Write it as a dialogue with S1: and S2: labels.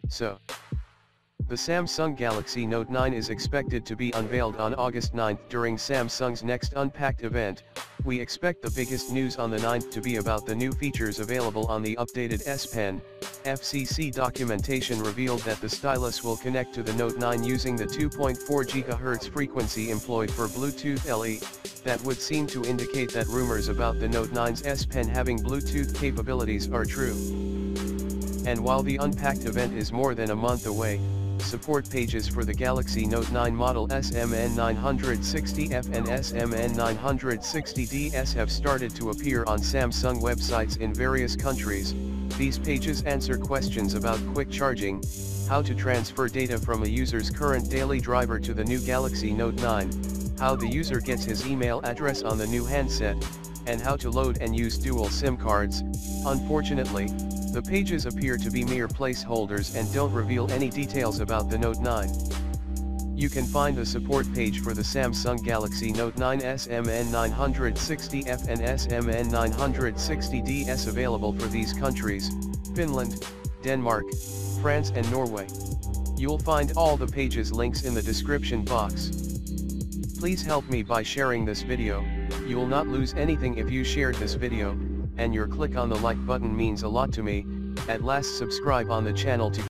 S1: So, the Samsung Galaxy Note 9 is expected to be unveiled on August 9 during Samsung's next Unpacked event. We expect the biggest news on the 9th to be about the new features available on the updated S Pen. FCC documentation revealed that the stylus will connect to the Note 9 using the 2.4 GHz frequency employed for Bluetooth LE. That would seem to indicate that rumors about the Note 9's S Pen having Bluetooth capabilities are true. And while the Unpacked event is more than a month away, support pages for the Galaxy Note 9 model SMN960F and SMN960DS have started to appear on Samsung websites in various countries. These pages answer questions about quick charging, how to transfer data from a user's current daily driver to the new Galaxy Note 9, how the user gets his email address on the new handset, and how to load and use dual SIM cards. Unfortunately, the pages appear to be mere placeholders and don't reveal any details about the Note 9. You can find the support page for the Samsung Galaxy Note 9 SMN960F and SMN960DS available for these countries: Finland, Denmark, France and Norway. You'll find all the pages links in the description box. Please help me by sharing this video. You will not lose anything if you shared this video, and your click on the like button means a lot to me. At last, subscribe on the channel to